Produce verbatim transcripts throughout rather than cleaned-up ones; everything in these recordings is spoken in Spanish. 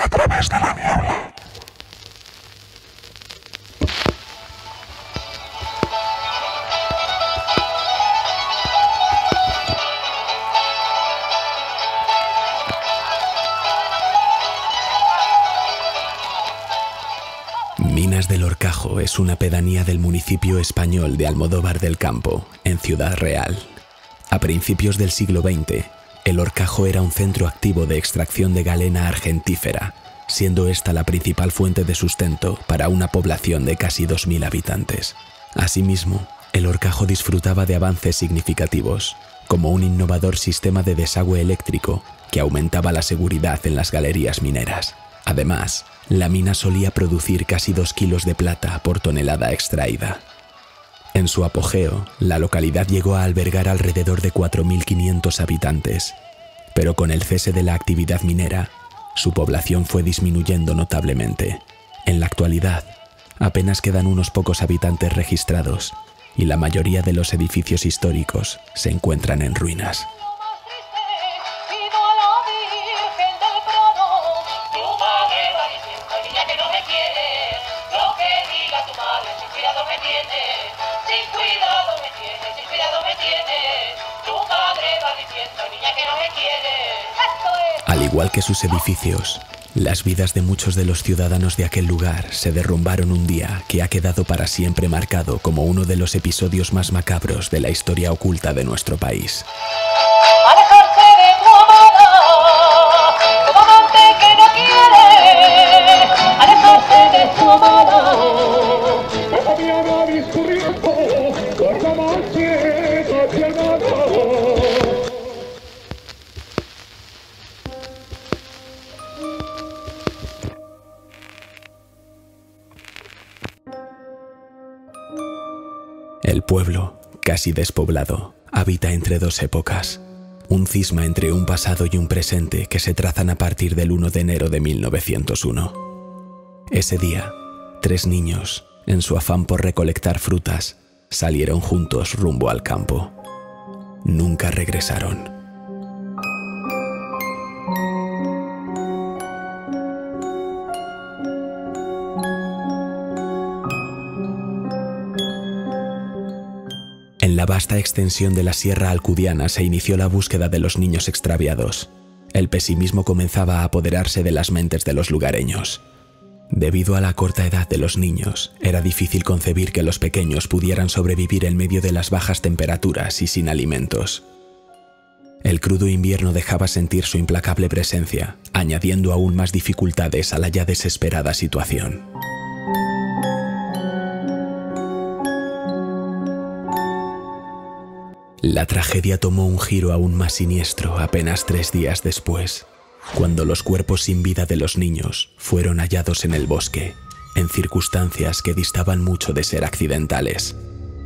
a través de la niebla. Minas del Horcajo es una pedanía del municipio español de Almodóvar del Campo, en Ciudad Real. A principios del siglo veinte, El Horcajo era un centro activo de extracción de galena argentífera, siendo esta la principal fuente de sustento para una población de casi dos mil habitantes. Asimismo, El Horcajo disfrutaba de avances significativos, como un innovador sistema de desagüe eléctrico que aumentaba la seguridad en las galerías mineras. Además, la mina solía producir casi dos kilos de plata por tonelada extraída. En su apogeo, la localidad llegó a albergar alrededor de cuatro mil quinientos habitantes, pero con el cese de la actividad minera, su población fue disminuyendo notablemente. En la actualidad, apenas quedan unos pocos habitantes registrados y la mayoría de los edificios históricos se encuentran en ruinas. Al igual que sus edificios, las vidas de muchos de los ciudadanos de aquel lugar se derrumbaron un día que ha quedado para siempre marcado como uno de los episodios más macabros de la historia oculta de nuestro país. Alejarse de tu amada, tu amante que no quiere, alejarse de tu amada. Esa mirada discurriendo por la noche apiadada. El pueblo, casi despoblado, habita entre dos épocas. Un cisma entre un pasado y un presente que se trazan a partir del primero de enero de mil novecientos uno. Ese día, tres niños, en su afán por recolectar frutas, salieron juntos rumbo al campo. Nunca regresaron. En la vasta extensión de la Sierra Alcudiana se inició la búsqueda de los niños extraviados. El pesimismo comenzaba a apoderarse de las mentes de los lugareños. Debido a la corta edad de los niños, era difícil concebir que los pequeños pudieran sobrevivir en medio de las bajas temperaturas y sin alimentos. El crudo invierno dejaba sentir su implacable presencia, añadiendo aún más dificultades a la ya desesperada situación. La tragedia tomó un giro aún más siniestro apenas tres días después, cuando los cuerpos sin vida de los niños fueron hallados en el bosque, en circunstancias que distaban mucho de ser accidentales.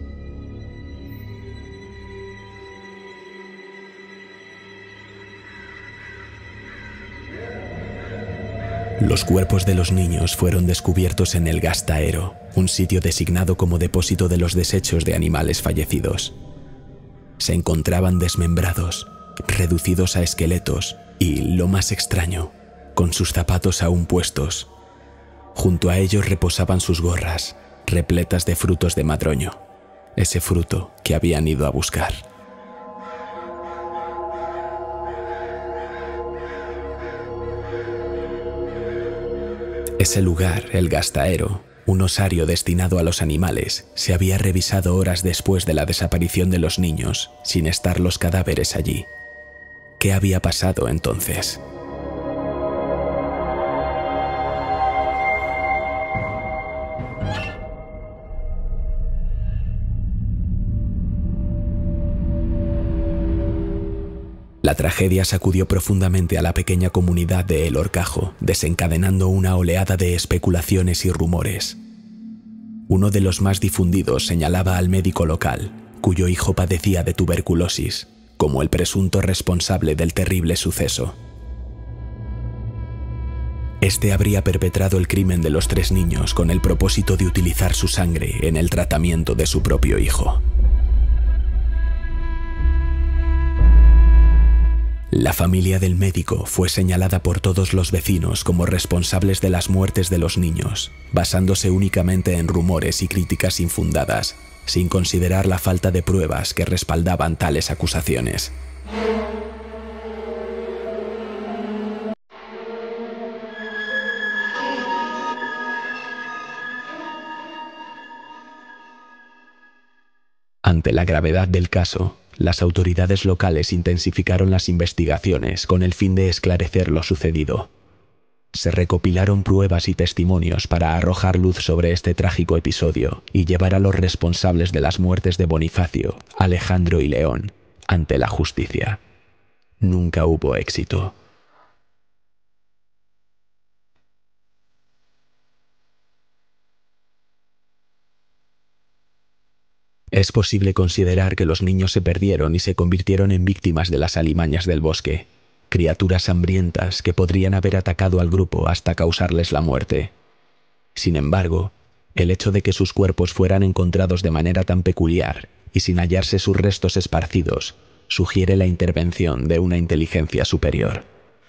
Los cuerpos de los niños fueron descubiertos en el gastaero, un sitio designado como depósito de los desechos de animales fallecidos. Se encontraban desmembrados, reducidos a esqueletos y, lo más extraño, con sus zapatos aún puestos. Junto a ellos reposaban sus gorras, repletas de frutos de madroño, ese fruto que habían ido a buscar. Ese lugar, el gastaero, un osario destinado a los animales, se había revisado horas después de la desaparición de los niños, sin estar los cadáveres allí. ¿Qué había pasado entonces? La tragedia sacudió profundamente a la pequeña comunidad de El Horcajo, desencadenando una oleada de especulaciones y rumores. Uno de los más difundidos señalaba al médico local, cuyo hijo padecía de tuberculosis, como el presunto responsable del terrible suceso. Este habría perpetrado el crimen de los tres niños con el propósito de utilizar su sangre en el tratamiento de su propio hijo. La familia del médico fue señalada por todos los vecinos como responsables de las muertes de los niños, basándose únicamente en rumores y críticas infundadas, sin considerar la falta de pruebas que respaldaban tales acusaciones. Ante la gravedad del caso, las autoridades locales intensificaron las investigaciones con el fin de esclarecer lo sucedido. Se recopilaron pruebas y testimonios para arrojar luz sobre este trágico episodio y llevar a los responsables de las muertes de Bonifacio, Alejandro y León ante la justicia. Nunca hubo éxito. Es posible considerar que los niños se perdieron y se convirtieron en víctimas de las alimañas del bosque, criaturas hambrientas que podrían haber atacado al grupo hasta causarles la muerte. Sin embargo, el hecho de que sus cuerpos fueran encontrados de manera tan peculiar y sin hallarse sus restos esparcidos, sugiere la intervención de una inteligencia superior.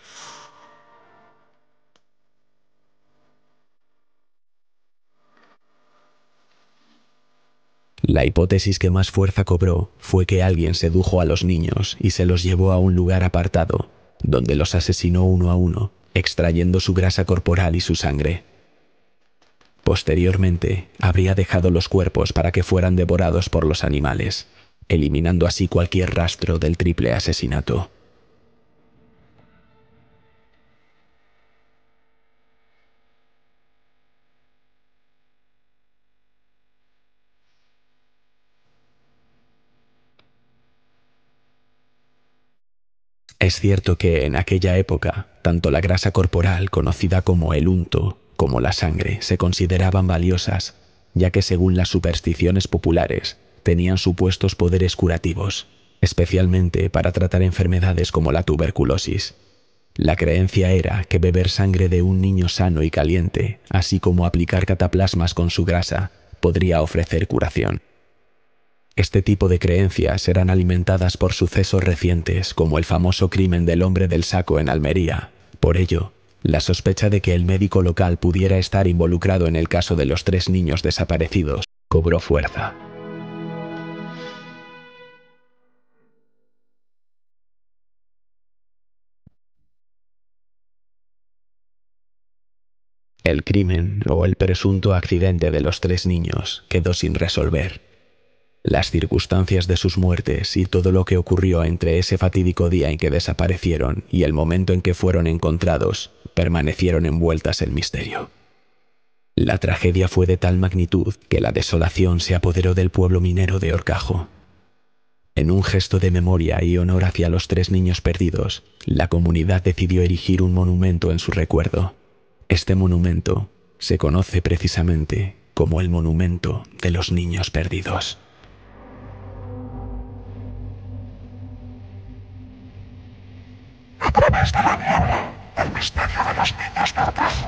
La hipótesis que más fuerza cobró fue que alguien sedujo a los niños y se los llevó a un lugar apartado, donde los asesinó uno a uno, extrayendo su grasa corporal y su sangre. Posteriormente, habría dejado los cuerpos para que fueran devorados por los animales, eliminando así cualquier rastro del triple asesinato. Es cierto que en aquella época, tanto la grasa corporal, conocida como el unto, como la sangre, se consideraban valiosas, ya que según las supersticiones populares, tenían supuestos poderes curativos, especialmente para tratar enfermedades como la tuberculosis. La creencia era que beber sangre de un niño sano y caliente, así como aplicar cataplasmas con su grasa, podría ofrecer curación. Este tipo de creencias eran alimentadas por sucesos recientes como el famoso crimen del hombre del saco en Almería. Por ello, la sospecha de que el médico local pudiera estar involucrado en el caso de los tres niños desaparecidos cobró fuerza. El crimen o el presunto accidente de los tres niños quedó sin resolver. Las circunstancias de sus muertes y todo lo que ocurrió entre ese fatídico día en que desaparecieron y el momento en que fueron encontrados permanecieron envueltas en misterio. La tragedia fue de tal magnitud que la desolación se apoderó del pueblo minero de Horcajo. En un gesto de memoria y honor hacia los tres niños perdidos, la comunidad decidió erigir un monumento en su recuerdo. Este monumento se conoce precisamente como el Monumento de los Niños Perdidos. A través de la niebla, el misterio de los niños perdidos.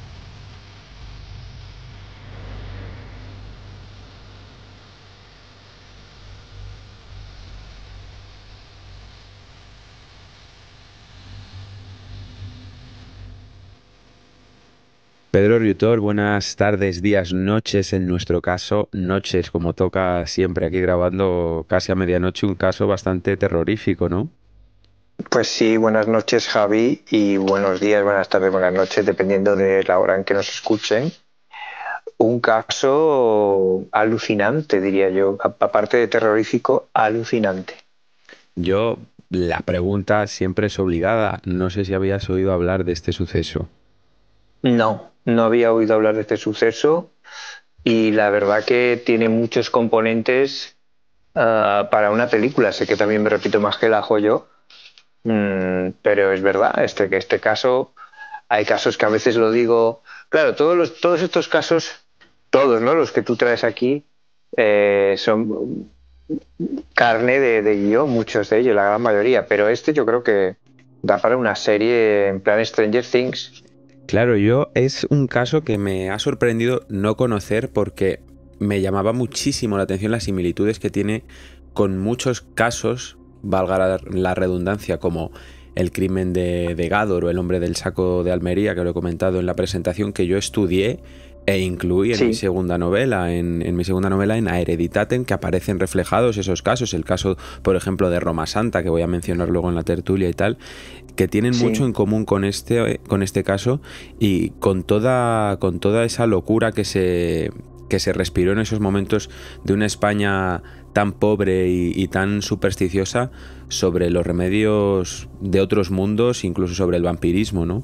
Pedro Riutor, buenas tardes, días, noches, en nuestro caso, noches, como toca siempre aquí grabando casi a medianoche, un caso bastante terrorífico, ¿no? Pues sí, buenas noches, Javi, y buenos días, buenas tardes, buenas noches, dependiendo de la hora en que nos escuchen. Un caso alucinante, diría yo, aparte de terrorífico, alucinante. Yo, la pregunta siempre es obligada, no sé si habías oído hablar de este suceso. No, no había oído hablar de este suceso y la verdad que tiene muchos componentes uh, para una película. Sé que también me repito más que el ajo yo, mm, pero es verdad, este, que este caso, hay casos que a veces lo digo, claro, todos, los, todos estos casos, todos, ¿no? Los que tú traes aquí, eh, son carne de, de guión, muchos de ellos, la gran mayoría, pero este yo creo que da para una serie en plan Stranger Things. Claro, yo es un caso que me ha sorprendido no conocer porque me llamaba muchísimo la atención las similitudes que tiene con muchos casos, valga la, la redundancia, como el crimen de, de Gádor o el hombre del saco de Almería, que lo he comentado en la presentación, que yo estudié e incluí en Sí. mi segunda novela, en, en mi segunda novela en A Hereditatem, que aparecen reflejados esos casos, el caso, por ejemplo, de Roma Santa, que voy a mencionar luego en la tertulia y tal, que tienen Sí. mucho en común con este, con este caso y con toda, con toda esa locura que se, que se respiró en esos momentos de una España tan pobre y, y tan supersticiosa sobre los remedios de otros mundos, incluso sobre el vampirismo, ¿no?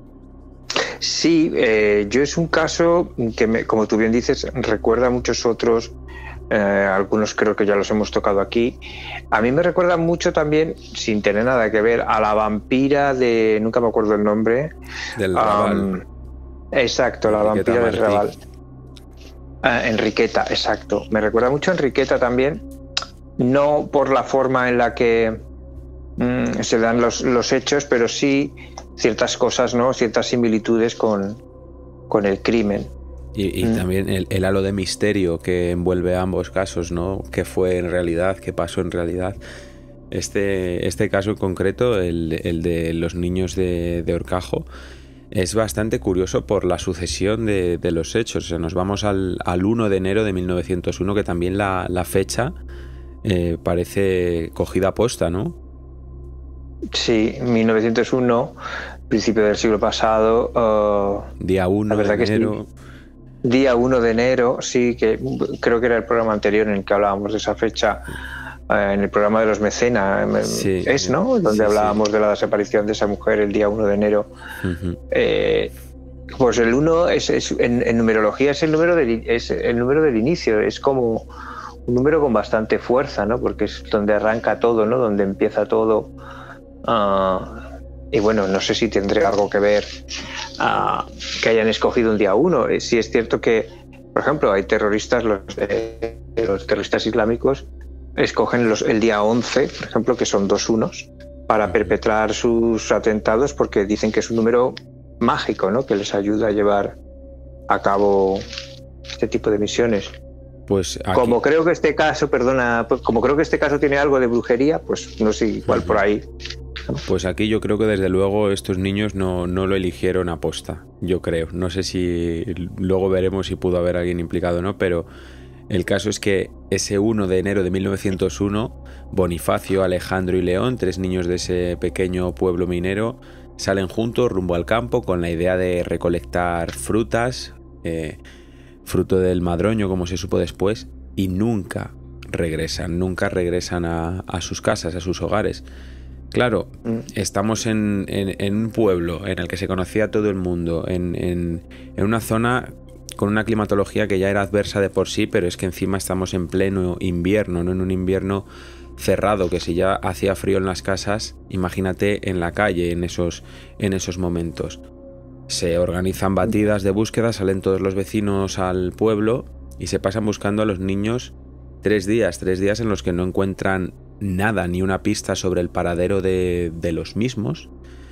Sí, eh, yo es un caso que, me, como tú bien dices, recuerda a muchos otros, eh, algunos creo que ya los hemos tocado aquí. A mí me recuerda mucho también, sin tener nada que ver, a la vampira de, nunca me acuerdo el nombre. Del Raval. Um, exacto, la Enriqueta vampira del Martí. Raval. Ah, Enriqueta, exacto. Me recuerda mucho a Enriqueta también, no por la forma en la que mm, se dan los, los hechos, pero sí ciertas cosas, ¿no? Ciertas similitudes con, con el crimen. Y, y Mm. también el, el halo de misterio que envuelve a ambos casos, ¿no? ¿Qué fue en realidad? ¿Qué pasó en realidad? Este, este caso en concreto, el, el de los niños de, de Horcajo, es bastante curioso por la sucesión de, de los hechos. O sea, nos vamos al, al uno de enero de mil novecientos uno, que también la, la fecha eh, parece cogida a posta, ¿no? Sí, mil novecientos uno, principio del siglo pasado. uh, Día uno La de verdad que sí. enero. Día uno de enero, sí, que creo que era el programa anterior en el que hablábamos de esa fecha, eh, en el programa de los mecenas, Sí, es, ¿no? Donde sí, hablábamos sí. de la desaparición de esa mujer el día uno de enero. Ujú. Eh, pues el uno es, es- en, en numerología es el número del es el número del inicio, es como un número con bastante fuerza, ¿no? Porque es donde arranca todo, ¿no? Donde empieza todo. Ah, y bueno, no sé si tendrá algo que ver ah, que hayan escogido un día uno. Eh, Sí es cierto que, por ejemplo, hay terroristas, los, eh, los terroristas islámicos escogen los, el día once, por ejemplo, que son dos unos, para perpetrar sus atentados porque dicen que es un número mágico, ¿no? Que les ayuda a llevar a cabo este tipo de misiones. Pues aquí, Como creo que este caso, perdona, pues como creo que este caso tiene algo de brujería, pues no sé, igual por ahí. pues aquí yo creo que desde luego estos niños no, no lo eligieron a posta, yo creo. No sé si luego veremos si pudo haber alguien implicado o no, pero el caso es que ese uno de enero de mil novecientos uno, Bonifacio, Alejandro y León, tres niños de ese pequeño pueblo minero, salen juntos rumbo al campo con la idea de recolectar frutas, eh, fruto del madroño, como se supo después, y nunca regresan, nunca regresan a, a sus casas, a sus hogares. Claro, Mm. estamos en, en- en un pueblo en el que se conocía a todo el mundo, en, en- en una zona con una climatología que ya era adversa de por sí, pero es que encima estamos en pleno invierno, no en un invierno cerrado, que si ya hacía frío en las casas, imagínate en la calle en esos, en esos momentos. Se organizan batidas de búsqueda, salen todos los vecinos al pueblo y se pasan buscando a los niños tres días, tres días en los que no encuentran nada, ni una pista sobre el paradero de, de los mismos,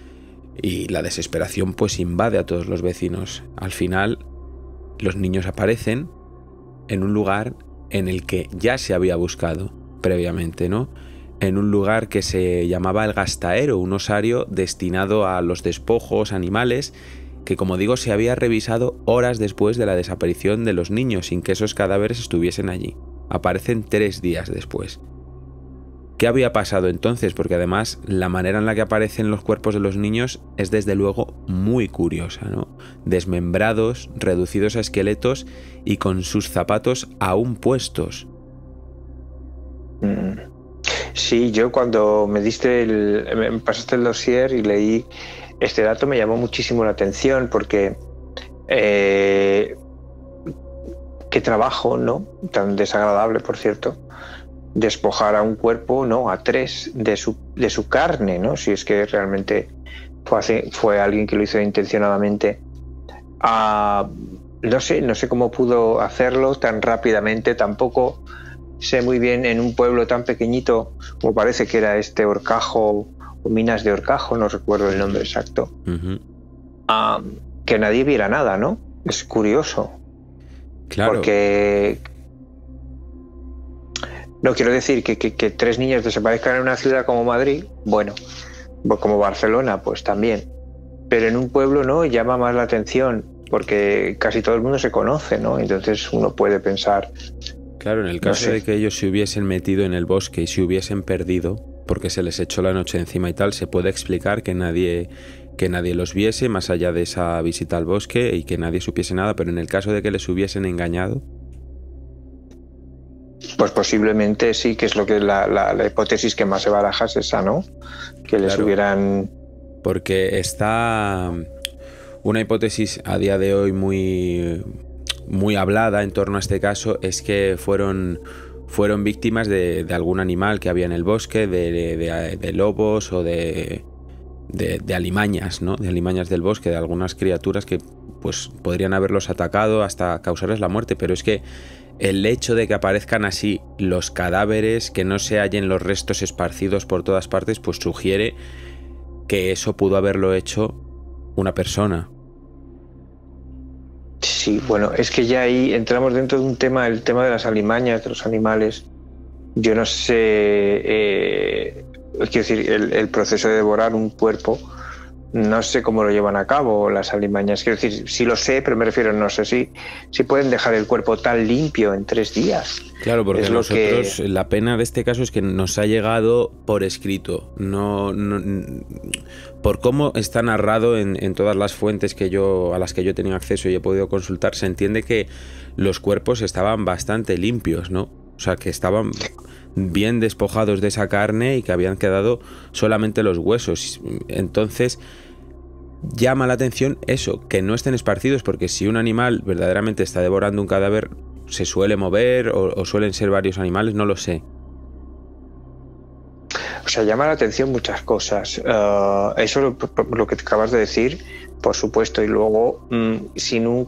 y la desesperación pues invade a todos los vecinos. Al final, los niños aparecen en un lugar en el que ya se había buscado previamente, ¿no? En un lugar que se llamaba el Gastaero, un osario destinado a los despojos animales, que como digo se había revisado horas después de la desaparición de los niños sin que esos cadáveres estuviesen allí. Aparecen tres días después. ¿Qué había pasado entonces? Porque además la manera en la que aparecen los cuerpos de los niños es desde luego muy curiosa, ¿no? Desmembrados, reducidos a esqueletos y con sus zapatos aún puestos. Mm. Sí, yo cuando me diste el, me pasaste el dossier y leí este dato me llamó muchísimo la atención porque eh, qué trabajo, ¿no? Tan desagradable, por cierto, despojar a un cuerpo, ¿no? A tres de su, de su carne, ¿no? Si es que realmente fue, hace, fue alguien que lo hizo intencionadamente. Ah, no sé, no sé cómo pudo hacerlo tan rápidamente, tampoco sé muy bien en un pueblo tan pequeñito como parece que era este Horcajo o Minas de Horcajo, no recuerdo el nombre exacto, Uh-huh. ah, que nadie viera nada, ¿no? Es curioso. Claro. Porque no quiero decir que, que, que tres niños desaparezcan en una ciudad como Madrid, bueno, como Barcelona, pues también. Pero en un pueblo no, llama más la atención, porque casi todo el mundo se conoce, ¿no? Entonces uno puede pensar... Claro, en el caso no sé. de que ellos se hubiesen metido en el bosque y se hubiesen perdido, porque se les echó la noche encima y tal, se puede explicar que nadie, que nadie los viese más allá de esa visita al bosque y que nadie supiese nada, pero en el caso de que les hubiesen engañado... Pues posiblemente sí, que es lo que la, la, la hipótesis que más se baraja es esa, ¿no? Que les claro, hubieran... Porque está una hipótesis a día de hoy muy, muy hablada en torno a este caso, es que fueron, fueron víctimas de, de algún animal que había en el bosque, de, de, de lobos o de, de, de alimañas, ¿no? De alimañas del bosque, de algunas criaturas que pues, podrían haberlos atacado hasta causarles la muerte, pero es que el hecho de que aparezcan así los cadáveres, que no se hallen los restos esparcidos por todas partes, pues sugiere que eso pudo haberlo hecho una persona. Sí, bueno, es que ya ahí entramos dentro de un tema, el tema de las alimañas, de los animales. Yo no sé, eh, quiero decir, el, el proceso de devorar un cuerpo, no sé cómo lo llevan a cabo las alimañas. Quiero decir, sí lo sé, pero me refiero, no sé si, si pueden dejar el cuerpo tan limpio en tres días. Claro, porque es nosotros, que... la pena de este caso es que nos ha llegado por escrito, no, no por cómo está narrado en, en todas las fuentes que yo, a las que yo he tenido acceso y he podido consultar, se entiende que los cuerpos estaban bastante limpios, ¿no? O sea, que estaban bien despojados de esa carne y que habían quedado solamente los huesos. Entonces llama la atención eso, que no estén esparcidos, porque si un animal verdaderamente está devorando un cadáver, se suele mover o, o suelen ser varios animales, no lo sé. O sea, llama la atención muchas cosas. Uh, eso lo, lo que te acabas de decir, por supuesto, y luego mmm, sin un,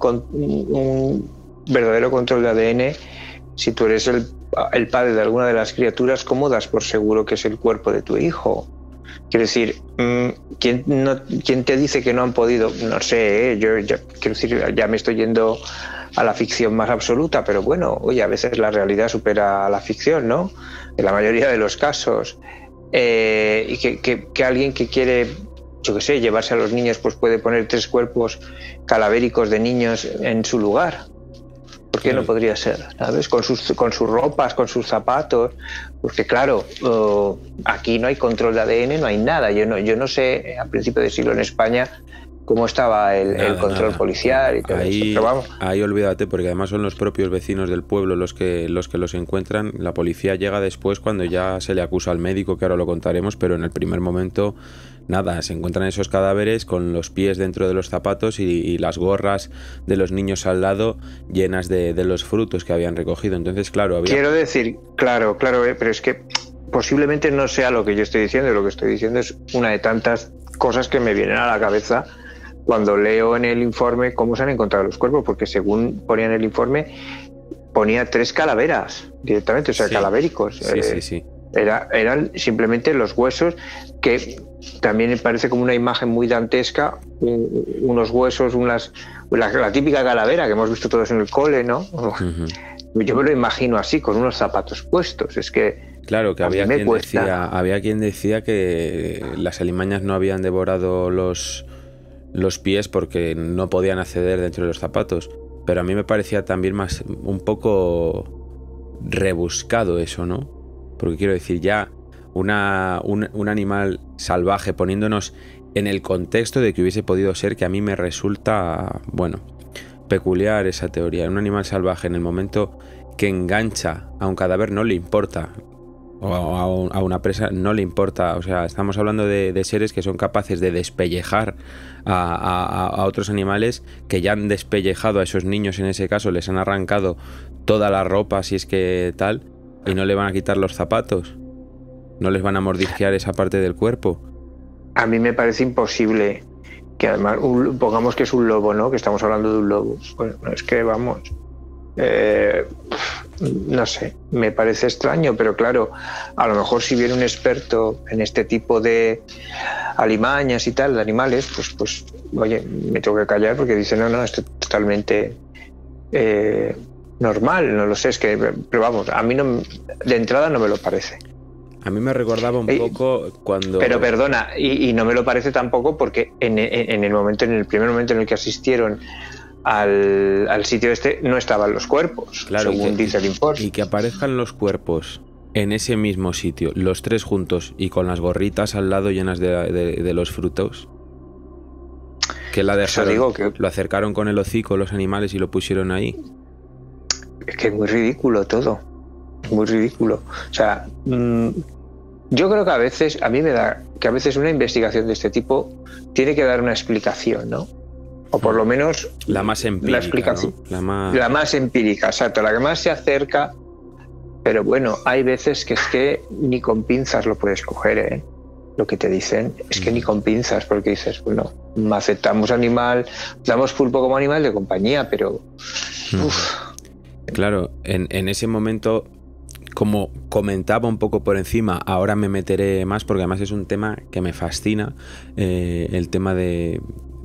un verdadero control de A D N, si tú eres el, el padre de alguna de las criaturas, ¿cómo das por seguro que es el cuerpo de tu hijo? Quiero decir, ¿quién, no, ¿quién te dice que no han podido? No sé, ¿eh? yo ya, quiero decir, ya me estoy yendo a la ficción más absoluta, pero bueno, oye, a veces la realidad supera a la ficción, ¿no? En la mayoría de los casos. Eh, y que, que, que alguien que quiere, yo qué sé, llevarse a los niños, pues puede poner tres cuerpos calavéricos de niños en su lugar. ¿Por qué no podría ser? ¿Sabes? Con sus, con sus ropas, con sus zapatos. Porque claro, uh, aquí no hay control de A D N, no hay nada. Yo no, yo no sé, a principios de siglo en España, cómo estaba el, nada, el control nada. policial y todo ahí, eso. Pero vamos. Ahí olvídate, porque además son los propios vecinos del pueblo los que, los que los encuentran. La policía llega después cuando ya se le acusa al médico, que ahora lo contaremos, pero en el primer momento... Nada, se encuentran esos cadáveres con los pies dentro de los zapatos y, y las gorras de los niños al lado llenas de, de los frutos que habían recogido. Entonces, claro, había... Quiero decir, claro, claro, eh, pero es que posiblemente no sea lo que yo estoy diciendo. Lo que estoy diciendo es una de tantas cosas que me vienen a la cabeza cuando leo en el informe cómo se han encontrado los cuerpos, porque según ponía en el informe, ponía tres calaveras directamente, o sea, sí, calavéricos. Sí, eh, sí, sí. Era, eran simplemente los huesos, que también me parece como una imagen muy dantesca, un, unos huesos, unas, la, la típica calavera que hemos visto todos en el cole, ¿no? Uh-huh. Yo me lo imagino así, con unos zapatos puestos. Es que claro, que había quien, decía, había quien decía que las alimañas no habían devorado los, los pies porque no podían acceder dentro de los zapatos. Pero a mí me parecía también más un poco rebuscado eso, ¿no? Porque quiero decir, ya una, un, un animal salvaje, poniéndonos en el contexto de que hubiese podido ser, que a mí me resulta, bueno, peculiar esa teoría. Un animal salvaje en el momento que engancha a un cadáver no le importa, o a, a, un, a una presa no le importa. O sea, estamos hablando de, de seres que son capaces de despellejar a, a, a otros animales, que ya han despellejado a esos niños, en ese caso les han arrancado toda la ropa, si es que tal, y no le van a quitar los zapatos, no les van a mordisquear esa parte del cuerpo. A mí me parece imposible que además, un, pongamos que es un lobo, ¿no? Que estamos hablando de un lobo. Bueno, es que vamos, eh, no sé, me parece extraño, pero claro, a lo mejor si viene un experto en este tipo de alimañas y tal, de animales, pues, pues oye, me tengo que callar porque dice, no, no, esto es totalmente... Eh, normal, no lo sé, es que, pero vamos, a mí no, de entrada no me lo parece. A mí me recordaba un Eh, poco cuando... Pero perdona, y, y no me lo parece tampoco porque en, en- en el momento, en el primer momento en el que asistieron al, al sitio este, no estaban los cuerpos, Claro, y según que, dice el informe. y que aparezcan los cuerpos en ese mismo sitio, los tres juntos y con las gorritas al lado llenas de, de- de los frutos. Que la Eso dejaron, digo que- lo acercaron con el hocico los animales y lo pusieron ahí. Es que es muy ridículo todo, muy ridículo. O sea, mm, yo creo que a veces, a mí me da que a veces una investigación de este tipo tiene que dar una explicación, ¿no? O por lo menos La más empírica, la explicación. ¿no? La más... La más empírica, exacto, la que más se acerca. Pero bueno, hay veces que es que ni con pinzas lo puedes coger, ¿eh? Lo que te dicen es que ni con pinzas, porque dices, bueno, aceptamos animal, damos pulpo como animal de compañía, pero... Uf, Claro, en, en ese momento, como comentaba un poco por encima, ahora me meteré más porque además es un tema que me fascina, eh, el tema de,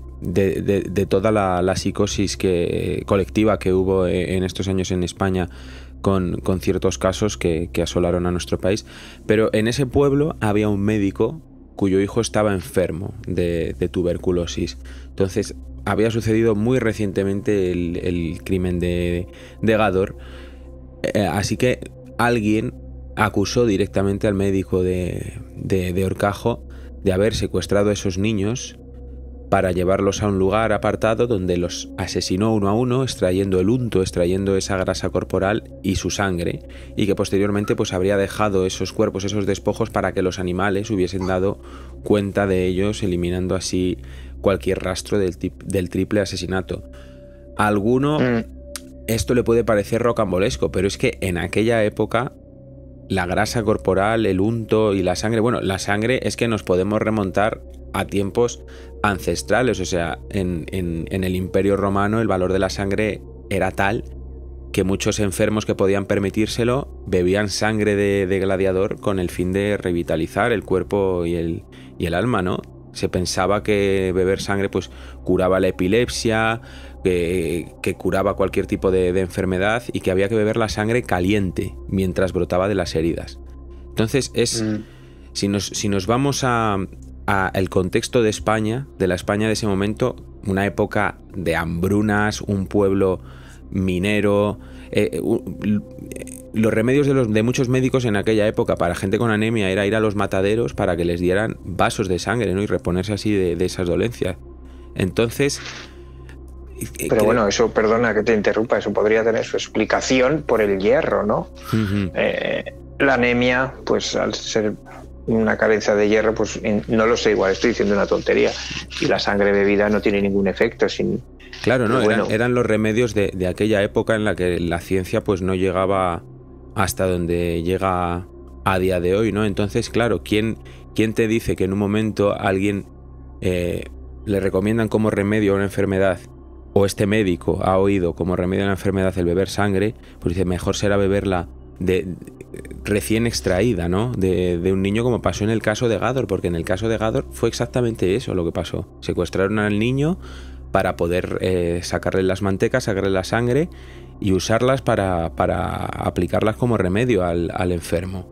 de, de- de toda la, la psicosis que, colectiva que hubo en estos años en España con, con ciertos casos que, que asolaron a nuestro país. Pero en ese pueblo había un médico cuyo hijo estaba enfermo de, de tuberculosis. Entonces, había sucedido muy recientemente el, el crimen de, de Gádor, eh, así que alguien acusó directamente al médico de, de, de Horcajo de haber secuestrado a esos niños para llevarlos a un lugar apartado donde los asesinó uno a uno, extrayendo el unto, extrayendo esa grasa corporal y su sangre, y que posteriormente pues habría dejado esos cuerpos, esos despojos, para que los animales hubiesen dado cuenta de ellos, eliminando así cualquier rastro del, tip- del triple asesinato. A alguno mm, esto le puede parecer rocambolesco, pero es que en aquella época la grasa corporal, el unto y la sangre, bueno, la sangre es que nos podemos remontar a tiempos ancestrales, o sea, en, en- en el Imperio Romano el valor de la sangre era tal que muchos enfermos que podían permitírselo bebían sangre de, de gladiador con el fin de revitalizar el cuerpo y el, y el alma, ¿no? Se pensaba que beber sangre pues curaba la epilepsia, que, que curaba cualquier tipo de, de enfermedad, y que había que beber la sangre caliente mientras brotaba de las heridas. Entonces es, mm. si nos, si nos vamos a, a el contexto de España, de la España de ese momento, una época de hambrunas, un pueblo minero, eh, u- l- los remedios de, los, de muchos médicos en aquella época para gente con anemia era ir a los mataderos para que les dieran vasos de sangre, ¿no? Y reponerse así de, de esas dolencias. Entonces... eh, Pero creo- bueno, eso, perdona que te interrumpa, eso podría tener su explicación por el hierro, ¿no? Ujú. Eh, la anemia, pues al ser una carencia de hierro, pues en- no lo sé, igual estoy diciendo una tontería. Y la sangre bebida no tiene ningún efecto. Sin, Claro, no, pero eran, bueno. eran los remedios de, de aquella época en la que la ciencia pues no llegaba hasta donde llega a día de hoy, ¿no? Entonces, claro, ¿quién, quién te dice que en un momento alguien eh, le recomiendan como remedio a una enfermedad, o este médico ha oído como remedio a una enfermedad el beber sangre? Pues dice, mejor será beberla de, de- recién extraída, ¿no? De, de un niño, como pasó en el caso de Gádor, porque en el caso de Gádor fue exactamente eso lo que pasó. Secuestraron al niño para poder eh, sacarle las mantecas, sacarle la sangre y usarlas para, para aplicarlas como remedio al, al enfermo.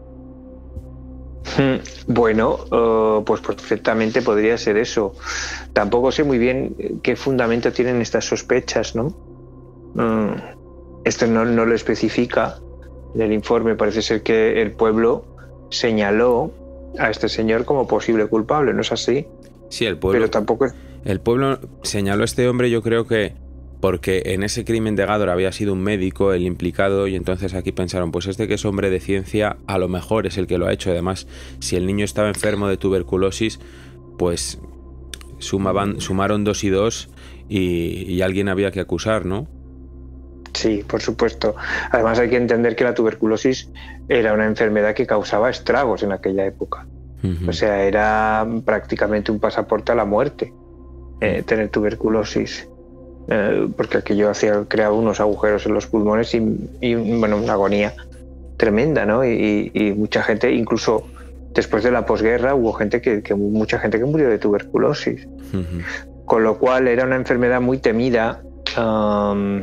Mm, Bueno, eh, pues perfectamente podría ser eso. Tampoco sé muy bien qué fundamento tienen estas sospechas, ¿no? Mm, Esto no, no lo especifica en el informe. Parece ser que el pueblo señaló a este señor como posible culpable, ¿no es así? Sí, el pueblo, Pero tampoco es... el pueblo señaló a este hombre, yo creo que porque en ese crimen de Gádor había sido un médico el implicado, y entonces aquí pensaron, pues este que es hombre de ciencia a lo mejor es el que lo ha hecho. Además, si el niño estaba enfermo de tuberculosis, pues sumaban, sumaron dos y dos y, y alguien había que acusar, ¿no? Sí, por supuesto. Además hay que entender que la tuberculosis era una enfermedad que causaba estragos en aquella época. Ujú. O sea, era prácticamente un pasaporte a la muerte, eh, tener tuberculosis. Eh, porque aquello hacía, creaba unos agujeros en los pulmones y, y, bueno, una agonía tremenda, ¿no? Y, y mucha gente, incluso después de la posguerra, hubo gente que, que mucha gente que murió de tuberculosis. Ujú. Con lo cual era una enfermedad muy temida. um,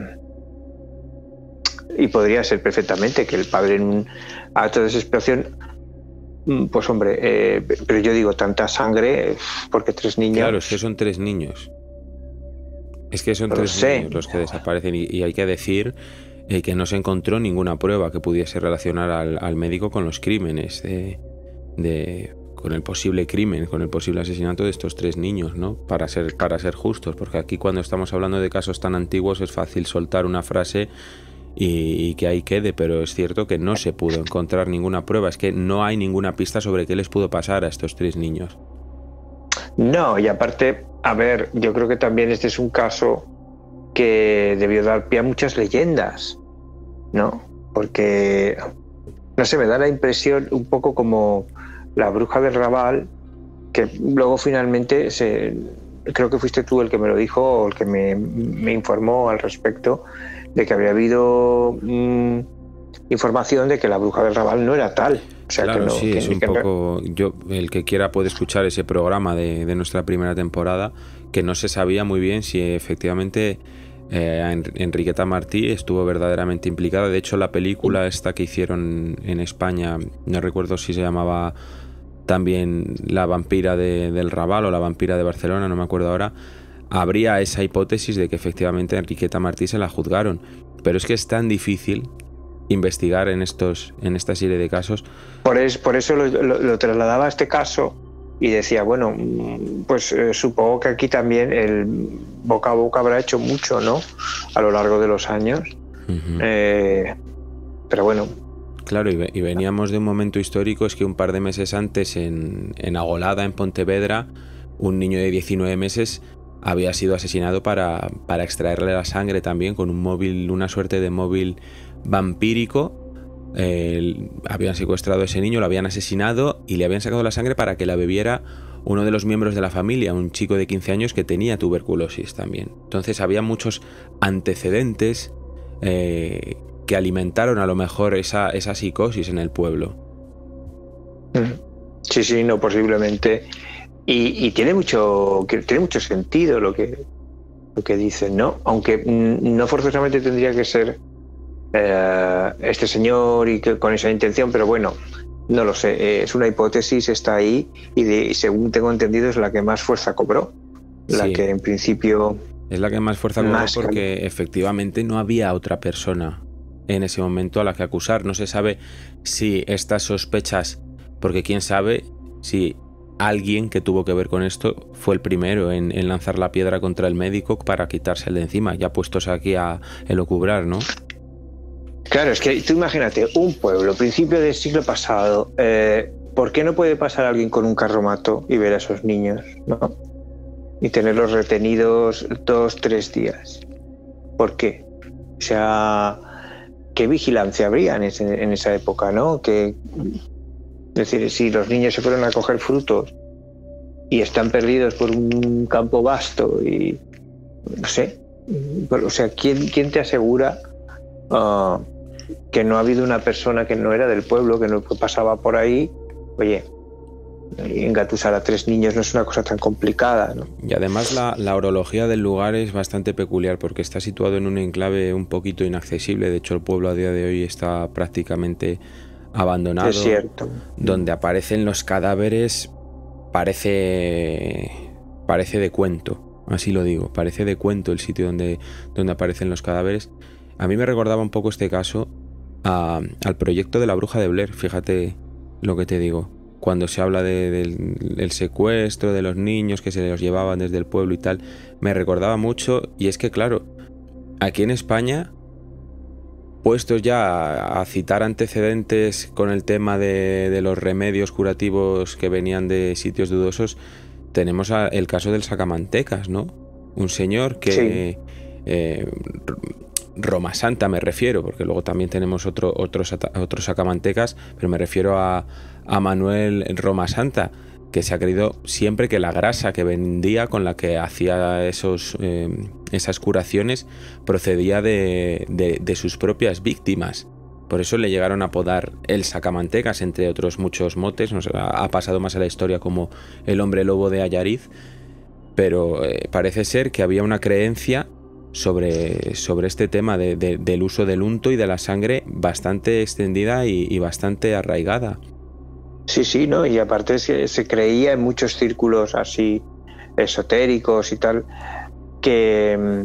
y podría ser perfectamente que el padre, en un acto de desesperación, mm, pues hombre, eh, pero yo digo tanta sangre, porque tres niños... Claro, es que son tres niños. Es que son No lo tres sé. niños los que desaparecen y, y hay que decir eh, que no se encontró ninguna prueba que pudiese relacionar al, al médico con los crímenes, de, de- con el posible crimen, con el posible asesinato de estos tres niños, ¿no? Para ser, para ser justos, porque aquí cuando estamos hablando de casos tan antiguos es fácil soltar una frase y, y que ahí quede, pero es cierto que no se pudo encontrar ninguna prueba, es que no hay ninguna pista sobre qué les pudo pasar a estos tres niños. No, y aparte, a ver, yo creo que también este es un caso que debió dar pie a muchas leyendas, ¿no? Porque, no sé, me da la impresión un poco como la bruja del Raval, que luego finalmente, se, creo que fuiste tú el que me lo dijo o el que me, me informó al respecto, de que había habido mm, información de que la bruja del Raval no era tal. O sea, Claro, que no, sí, que- es un que no- poco... Yo, el que quiera puede escuchar ese programa de, de nuestra primera temporada, que no se sabía muy bien si efectivamente eh, En- Enriqueta Martí estuvo verdaderamente implicada. De hecho, la película esta que hicieron en España, no recuerdo si se llamaba también La vampira de- del Raval o La vampira de Barcelona, no me acuerdo ahora, habría esa hipótesis de que efectivamente a Enriqueta Martí se la juzgaron. Pero es que es tan difícil investigar en estos en esta serie de casos. Por, es- por eso lo, lo- lo trasladaba a este caso y decía, bueno, mm, pues eh, supongo que aquí también el boca a boca habrá hecho mucho, ¿no? A lo largo de los años. Ujú. Eh, pero bueno, Claro, y, ve- y veníamos de un momento histórico, es que un par de meses antes en, en Agolada, en Pontevedra, un niño de diecinueve meses había sido asesinado para, para extraerle la sangre también con un móvil, una suerte de móvil vampírico. Eh, habían secuestrado a ese niño, lo habían asesinado y le habían sacado la sangre para que la bebiera uno de los miembros de la familia, un chico de quince años que tenía tuberculosis también. Entonces había muchos antecedentes eh, que alimentaron a lo mejor esa, esa psicosis en el pueblo. mm, sí, sí, no, posiblemente. Y, y tiene mucho que- tiene mucho sentido lo que, lo que dicen, ¿no? Aunque mm, no forzosamente tendría que ser eh, este señor y que, con esa intención, pero bueno, no lo sé, eh, es una hipótesis, está ahí y, de- y según tengo entendido es la que más fuerza cobró, la Sí. que en principio... Es la que más fuerza cobró Más que- porque efectivamente no había otra persona en ese momento a la que acusar. No se sabe si estas sospechas, porque quién sabe si alguien que tuvo que ver con esto fue el primero en, en lanzar la piedra contra el médico para quitárselo de encima, ya puestos aquí a elucubrar, ¿no? Claro, es que tú imagínate, un pueblo, principio del siglo pasado, eh, ¿por qué no puede pasar alguien con un carromato y ver a esos niños, ¿no? Y tenerlos retenidos dos, tres días? ¿Por qué? O sea, ¿qué vigilancia habría en, ese- en esa época, ¿no? Que, es decir, si los niños se fueron a coger frutos y están perdidos por un campo vasto y no sé, pero, o sea, ¿quién, quién te asegura ah, que no ha habido una persona que no era del pueblo, que no pasaba por ahí? Oye, engatusar a tres niños no es una cosa tan complicada, ¿no? Y además la, la orología del lugar es bastante peculiar porque está situado en un enclave un poquito inaccesible. De hecho, el pueblo a día de hoy está prácticamente abandonado. Es cierto. Donde aparecen los cadáveres parece parece de cuento, así lo digo, parece de cuento el sitio donde, donde aparecen los cadáveres. A mí me recordaba un poco este caso a- al proyecto de la bruja de Blair, fíjate lo que te digo, cuando se habla de- del, del secuestro de los niños que se los llevaban desde el pueblo y tal, me recordaba mucho. Y es que claro, aquí en España, puestos ya a, a citar antecedentes con el tema de, de los remedios curativos que venían de sitios dudosos, tenemos a- el caso del sacamantecas, ¿no? Un señor que... Sí. eh, Roma Santa me refiero, porque luego también tenemos otro, otros, ata- otros sacamantecas, pero me refiero a, a Manuel Roma Santa, que se ha creído siempre que la grasa que vendía, con la que hacía esos, eh, esas curaciones, procedía de, de, de sus propias víctimas. Por eso le llegaron a apodar el sacamantecas, entre otros muchos motes. Nos ha, ha pasado más a la historia como el hombre lobo de Allariz, pero eh, parece ser que había una creencia sobre, sobre este tema de, de, del uso del unto y de la sangre bastante extendida y, y bastante arraigada. Sí, sí, ¿no? Y aparte se, se creía en muchos círculos así esotéricos y tal, que,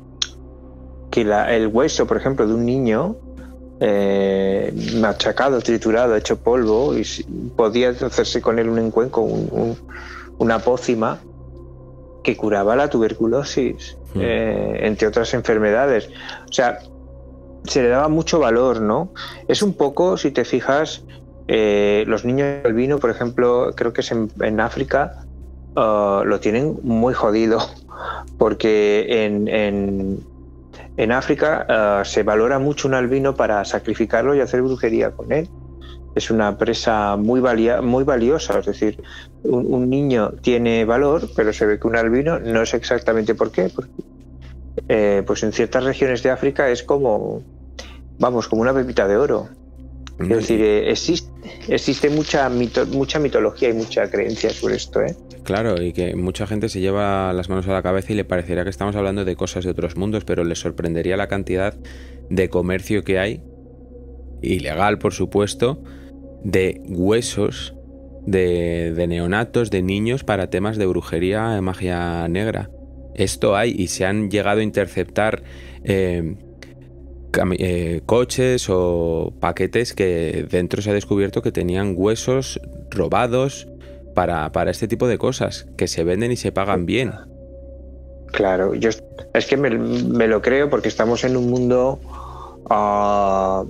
que la, el hueso, por ejemplo, de un niño eh, machacado, triturado, hecho polvo, y podía hacerse con él un encuenco, un, un, una pócima que curaba la tuberculosis, mm. eh, entre otras enfermedades. O sea, se le daba mucho valor, ¿no? Es un poco, si te fijas, eh, los niños albino, por ejemplo, creo que es en, en África, uh, lo tienen muy jodido, porque en, en, en África uh, se valora mucho un albino para sacrificarlo y hacer brujería con él. Es una presa muy, valia, muy valiosa, es decir, un, un niño tiene valor, pero se ve que un albino no sé exactamente por qué, porque eh, pues en ciertas regiones de África es como, vamos, como una pepita de oro. Es decir, eh, existe, existe mucha, mito, mucha mitología y mucha creencia sobre esto, ¿eh? Claro, y que mucha gente se lleva las manos a la cabeza y le parecerá que estamos hablando de cosas de otros mundos, pero les sorprendería la cantidad de comercio que hay, ilegal por supuesto, de huesos de, de neonatos, de niños para temas de brujería, de magia negra. Esto hay, y se han llegado a interceptar eh, eh, coches o paquetes que dentro se ha descubierto que tenían huesos robados para, para este tipo de cosas, que se venden y se pagan bien. Claro, yo es que me, me lo creo porque estamos en un mundo uh,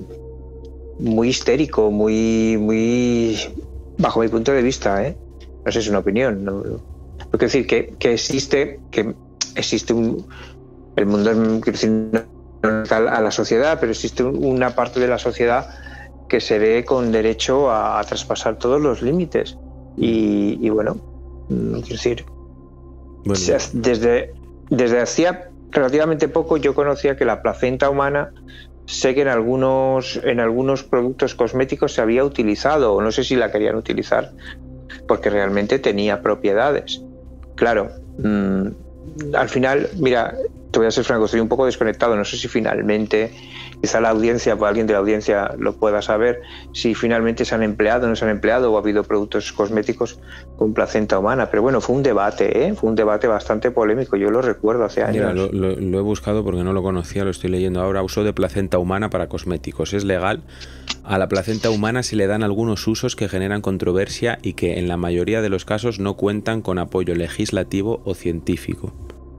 muy histérico, muy, muy bajo mi punto de vista, ¿eh? No sé, es una opinión, ¿no? Quiero decir que, que existe, que existe un, el mundo, quiero decir, no tal a la sociedad, pero existe una parte de la sociedad que se ve con derecho a, a traspasar todos los límites. Y, y bueno, quiero decir, bueno. desde, desde hacía relativamente poco yo conocía que la placenta humana, sé que en algunos, en algunos productos cosméticos se había utilizado, o no sé si la querían utilizar, porque realmente tenía propiedades. Claro, mmm, al final, mira, te voy a ser franco, estoy un poco desconectado, no sé si finalmente, quizá la audiencia, pues alguien de la audiencia lo pueda saber, si finalmente se han empleado, no se han empleado, o ha habido productos cosméticos con placenta humana, pero bueno, fue un debate, ¿eh? Fue un debate bastante polémico, yo lo recuerdo hace años. Mira, lo, lo, lo he buscado porque no lo conocía, lo estoy leyendo ahora. Uso de placenta humana para cosméticos, ¿es legal? A la placenta humana se le dan algunos usos que generan controversia y que en la mayoría de los casos no cuentan con apoyo legislativo o científico.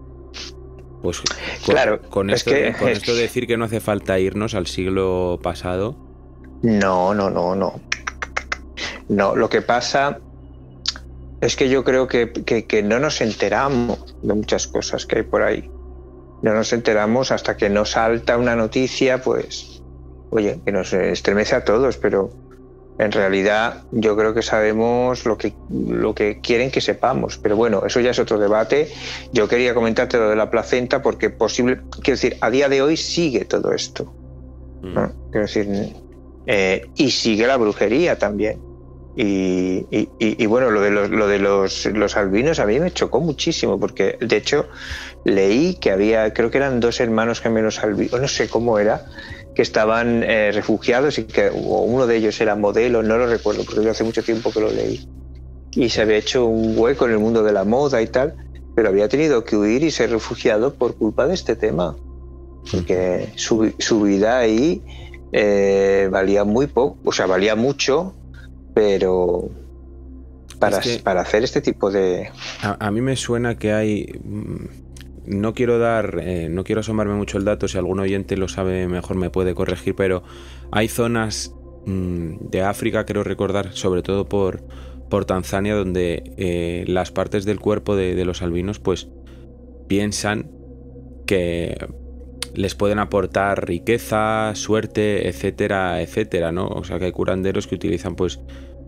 Pues con, claro, con, es esto, que, con esto decir que no hace falta irnos al siglo pasado. No, no, no, no. No, lo que pasa es que yo creo que, que, que no nos enteramos de muchas cosas que hay por ahí. No nos enteramos hasta que nos salta una noticia, pues, oye, que nos estremece a todos, pero en realidad yo creo que sabemos lo que, lo que quieren que sepamos. Pero bueno, eso ya es otro debate. Yo quería comentarte lo de la placenta porque posible, quiero decir, a día de hoy sigue todo esto, ¿no? Quiero decir, eh, y sigue la brujería también. Y, y, y, y bueno, lo de, los, lo de los, los albinos a mí me chocó muchísimo porque de hecho leí que había, creo que eran dos hermanos gemelos albinos, no sé cómo era, que estaban eh, refugiados y que o uno de ellos era modelo, no lo recuerdo porque yo hace mucho tiempo que lo leí, y se había hecho un hueco en el mundo de la moda y tal, pero había tenido que huir y ser refugiado por culpa de este tema, porque su, su vida ahí eh, valía muy poco, o sea, valía mucho, pero para, es que para hacer este tipo de... A, a mí me suena que hay... No quiero dar, eh, no quiero asomarme mucho el dato, si algún oyente lo sabe mejor me puede corregir, pero hay zonas mmm, de África, creo recordar, sobre todo por, por Tanzania, donde eh, las partes del cuerpo de, de los albinos pues piensan que les pueden aportar riqueza, suerte, etcétera, etcétera, ¿no? O sea que hay curanderos que utilizan pues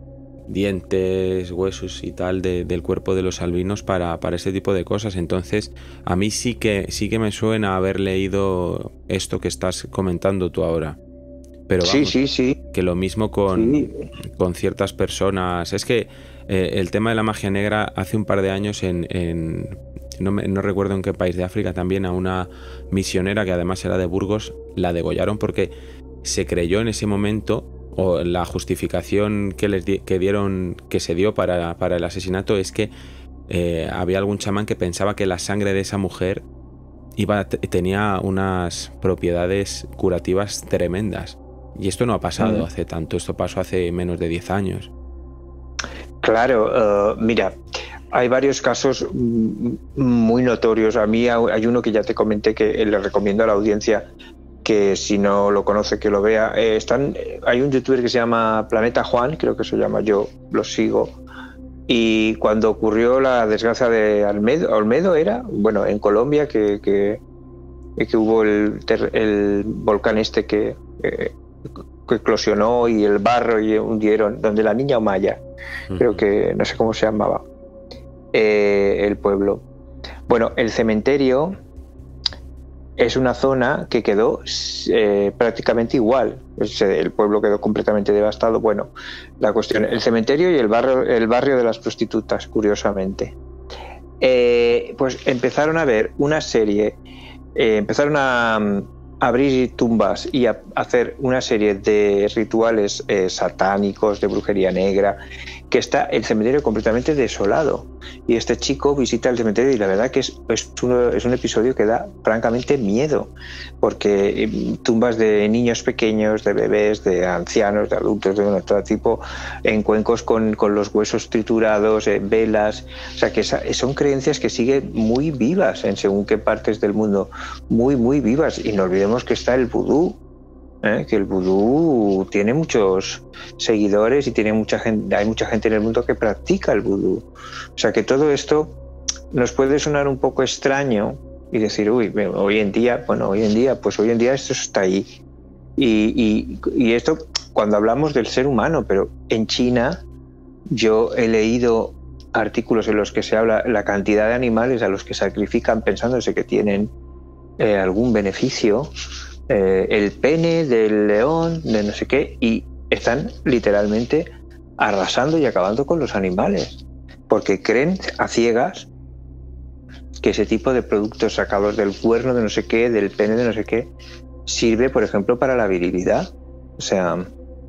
dientes, huesos y tal de, del cuerpo de los albinos para, para ese tipo de cosas. Entonces a mí sí que sí que me suena haber leído esto que estás comentando tú ahora, pero vamos, sí, sí, sí. que lo mismo con, sí. con ciertas personas. Es que eh, el tema de la magia negra hace un par de años en, en no, me, no recuerdo en qué país de África, también a una misionera que además era de Burgos la degollaron porque se creyó en ese momento o la justificación que les di, que dieron, que se dio para, para el asesinato es que eh, había algún chamán que pensaba que la sangre de esa mujer iba, tenía unas propiedades curativas tremendas. Y esto no ha pasado mm. hace tanto, esto pasó hace menos de diez años. Claro, uh, mira, hay varios casos muy notorios. A mí hay uno que ya te comenté que le recomiendo a la audiencia que si no lo conoce que lo vea. Eh, están, hay un youtuber que se llama Planeta Juan, creo que se llama, yo lo sigo. Y cuando ocurrió la desgracia de Olmedo, Olmedo era, bueno, en Colombia, que, que, que hubo el, el volcán este que, que, que eclosionó y el barro y hundieron, donde la niña Omaya, uh-huh. creo que no sé cómo se llamaba, eh, el pueblo. Bueno, el cementerio es una zona que quedó eh, prácticamente igual. El pueblo quedó completamente devastado. Bueno, la cuestión, el cementerio y el barrio, el barrio de las prostitutas, curiosamente. Eh, pues empezaron a ver una serie, eh, empezaron a, a abrir tumbas y a hacer una serie de rituales eh, satánicos, de brujería negra, que está el cementerio completamente desolado. Y este chico visita el cementerio y la verdad que es, es, uno, es un episodio que da francamente miedo, porque eh, tumbas de niños pequeños, de bebés, de ancianos, de adultos, de todo tipo, en cuencos con, con los huesos triturados, eh, velas, o sea que esa, son creencias que siguen muy vivas en según qué partes del mundo, muy muy vivas. Y no olvidemos que está el vudú, ¿eh? que el vudú tiene muchos seguidores y tiene mucha gente, hay mucha gente en el mundo que practica el vudú. O sea que todo esto nos puede sonar un poco extraño y decir, uy, hoy en día, bueno, hoy en día, pues hoy en día esto está ahí. Y, y, y esto cuando hablamos del ser humano, pero en China yo he leído artículos en los que se habla la cantidad de animales a los que sacrifican pensándose que tienen eh, algún beneficio. Eh, el pene del león, de no sé qué, y están literalmente arrasando y acabando con los animales, porque creen a ciegas que ese tipo de productos sacados del cuerno de no sé qué, del pene de no sé qué, sirve, por ejemplo, para la virilidad. O sea,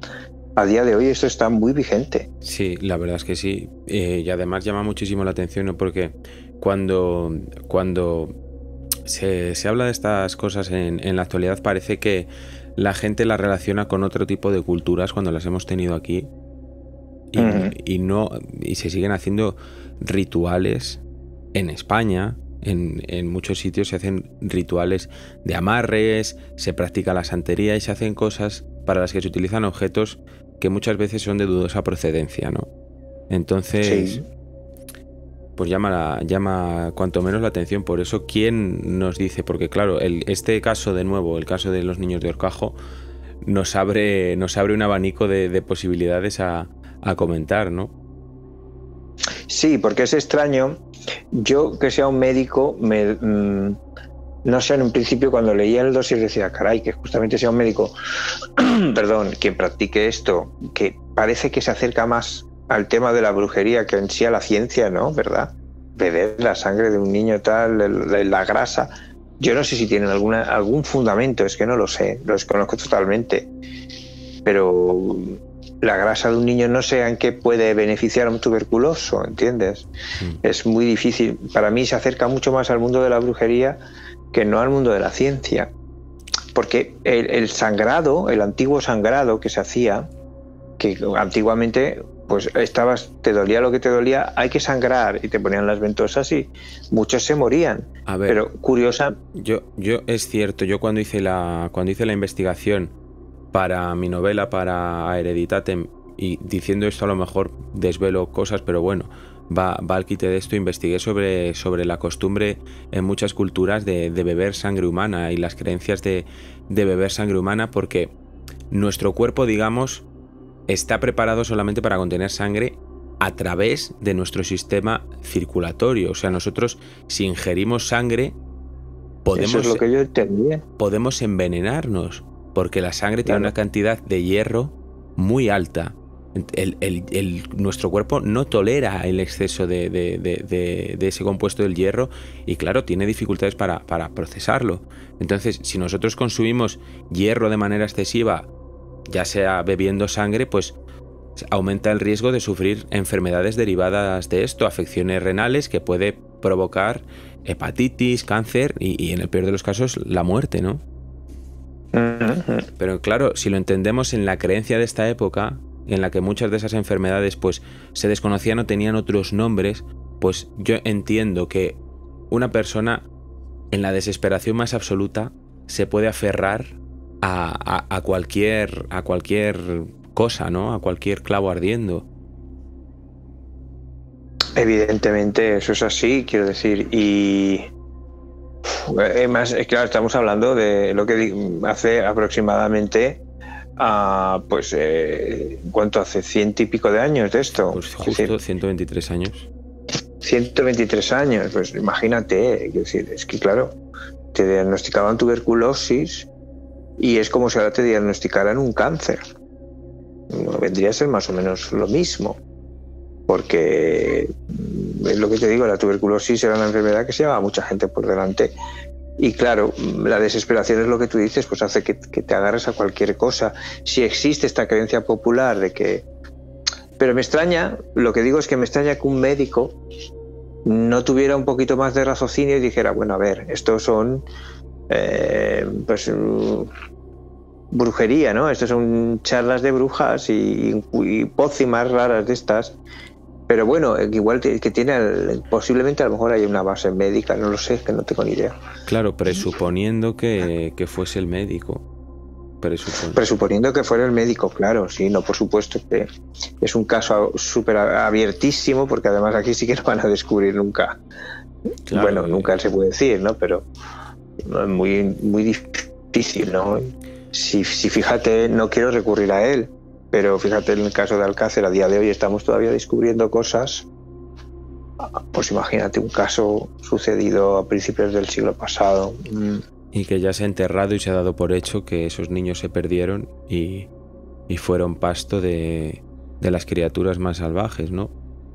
a día de hoy esto está muy vigente. Sí, la verdad es que sí. Eh, y además llama muchísimo la atención, ¿no? Porque cuando, cuando se, se habla de estas cosas en, en la actualidad, parece que la gente las relaciona con otro tipo de culturas cuando las hemos tenido aquí. Y, uh-huh. y, no, y se siguen haciendo rituales en España. En, en muchos sitios se hacen rituales de amarres, se practica la santería y se hacen cosas para las que se utilizan objetos que muchas veces son de dudosa procedencia, ¿no? Entonces, sí. pues llama, la, llama cuanto menos la atención. Por eso, ¿quién nos dice? Porque claro, el, este caso de nuevo, el caso de los niños de Horcajo, nos abre, nos abre un abanico de, de posibilidades a, a comentar, ¿no? Sí, porque es extraño. Yo, que sea un médico, me, mmm, no sé, en un principio cuando leía el dossier decía, caray, que justamente sea un médico, perdón, quien practique esto, que parece que se acerca más al tema de la brujería que en sí a la ciencia, ¿no? ¿Verdad? Beber la sangre de un niño tal, la, la grasa. Yo no sé si tienen alguna, algún fundamento, es que no lo sé, lo desconozco totalmente. Pero la grasa de un niño no sé en qué puede beneficiar a un tuberculoso, ¿entiendes? Mm. Es muy difícil. Para mí se acerca mucho más al mundo de la brujería que no al mundo de la ciencia. Porque el, el sangrado, el antiguo sangrado que se hacía, que antiguamente pues estabas, te dolía lo que te dolía, hay que sangrar, y te ponían las ventosas y muchos se morían. A ver, pero curiosa. Yo, yo es cierto, yo cuando hice la, cuando hice la investigación para mi novela, para Hereditatem, y diciendo esto a lo mejor desvelo cosas, pero bueno, va, va al quite de esto, investigué sobre, sobre la costumbre en muchas culturas de, de beber sangre humana y las creencias de, de beber sangre humana, porque nuestro cuerpo, digamos, está preparado solamente para contener sangre a través de nuestro sistema circulatorio. O sea, nosotros si ingerimos sangre podemos, eso es lo que yo entendía. Podemos envenenarnos, porque la sangre tiene claro. una cantidad de hierro muy alta. El, el, el, nuestro cuerpo no tolera el exceso de, de, de, de, de ese compuesto del hierro y claro, tiene dificultades para, para procesarlo. Entonces, si nosotros consumimos hierro de manera excesiva ya sea bebiendo sangre, pues aumenta el riesgo de sufrir enfermedades derivadas de esto, afecciones renales que puede provocar hepatitis, cáncer y, y en el peor de los casos la muerte, ¿no? Pero claro, si lo entendemos en la creencia de esta época, en la que muchas de esas enfermedades pues se desconocían o tenían otros nombres, pues yo entiendo que una persona en la desesperación más absoluta se puede aferrar a, a, a cualquier a cualquier cosa, ¿no? A cualquier clavo ardiendo. Evidentemente eso es así, quiero decir, y además, es claro, estamos hablando de lo que hace aproximadamente a, pues, eh, ¿cuánto hace? Ciento y pico de años de esto. Pues justo decir, ciento veintitrés años. ciento veintitrés años, pues imagínate, quiero decir, es que claro, te diagnosticaban tuberculosis y es como si ahora te diagnosticaran un cáncer. No, vendría a ser más o menos lo mismo, porque es lo que te digo, la tuberculosis era una enfermedad que se llevaba a mucha gente por delante y claro, la desesperación es lo que tú dices, pues hace que, que te agarres a cualquier cosa. Si existe esta creencia popular de que... Pero me extraña, lo que digo es que me extraña que un médico no tuviera un poquito más de raciocinio y dijera, bueno, a ver, estos son eh, pues brujería, ¿no? Estos son charlas de brujas y, y pócimas raras de estas. Pero bueno, igual que tiene, posiblemente a lo mejor hay una base médica, no lo sé, que no tengo ni idea. Claro, presuponiendo que, que fuese el médico. Presuponiendo. Presuponiendo que fuera el médico, claro, sí, no, por supuesto que es un caso súper abiertísimo, porque además aquí sí que no van a descubrir nunca. Claro, bueno, eh... nunca se puede decir, ¿no? Pero es muy, muy difícil, ¿no? Si, si fíjate, no quiero recurrir a él, pero fíjate en el caso de Alcácer, a día de hoy estamos todavía descubriendo cosas. Pues imagínate un caso sucedido a principios del siglo pasado. Y que ya se ha enterrado y se ha dado por hecho que esos niños se perdieron y, y fueron pasto de, de las criaturas más salvajes, ¿no?